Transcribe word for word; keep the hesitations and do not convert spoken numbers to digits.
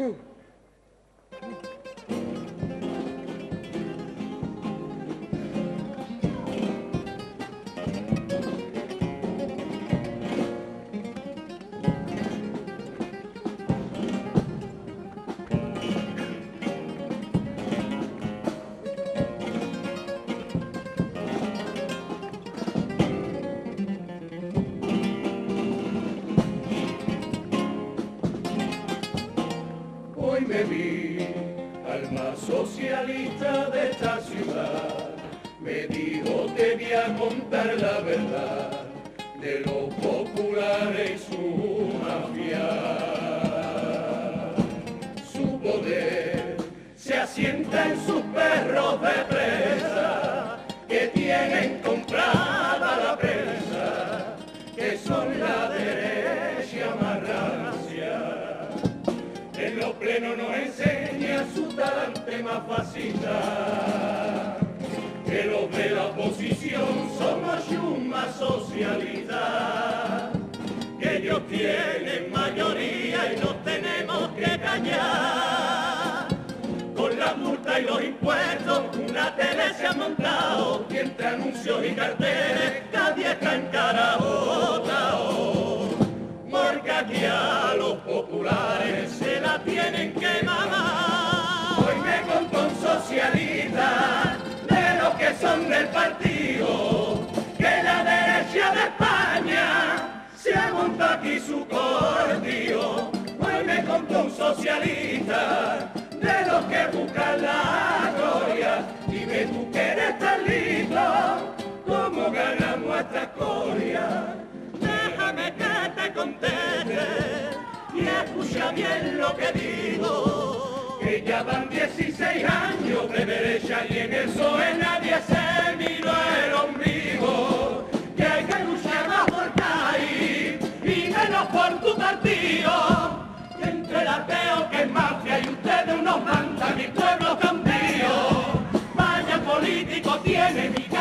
Hoy me vi al más socialista de esta ciudad, me dijo te voy a contar la verdad de los populares y su mafia. Su poder se asienta en sus perros de presa que tienen comprada la prensa, que son la derecha más rancia. En los plenos nos enseña su talante más fascista, que los de la oposición somos chumba socialista, que ellos tienen mayoría y nos tenemos que callar. Con la multa y los impuestos una tele se ha montado, y entre anuncios y carteles nadie está encarado. Porque aquí a los populares se la tienen que mamar. Hoy me contó un socialista de los que son del partido, que la derecha de España se ha montado aquí su cortillo. Hoy me contó un socialista de los que buscan la gloria. Dime tú que eres tan listo, ¿cómo ganamos esta gloria? Déjame que te conteste y escucha bien lo que digo, que ya van dieciséis años de derecha y en eso en nadie se miró el ombligo, que hay que luchar más por país y menos por tu partido, que entre el ateo que es mafia y ustedes unos mandan mi pueblo cambio. Vaya político tiene mi